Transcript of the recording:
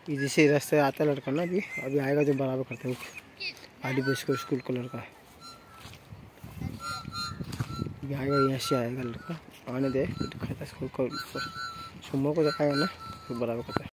इधर से रास्ते आता है लड़का ना, अभी अभी आएगा जो बराबर करते हैं आदि बस को स्कूल कलर का अभी आएगा, यहाँ से आएगा लड़का, आने दे खाता स्कूल को सुमो को दिखाएगा ना, तो बराबर करता है।